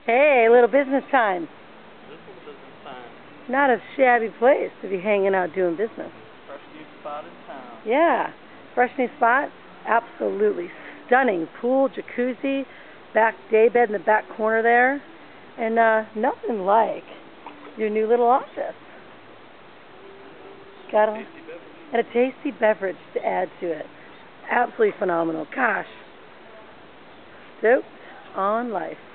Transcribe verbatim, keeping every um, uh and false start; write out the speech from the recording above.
Hey, little business time. This is business time. Not a shabby place to be hanging out doing business. Fresh new spot in town. Yeah, fresh new spot. Absolutely stunning pool, jacuzzi, back day bed in the back corner there, and uh, nothing like your new little office. Got a, and a tasty beverage to add to it. Absolutely phenomenal. Gosh, stoked on life.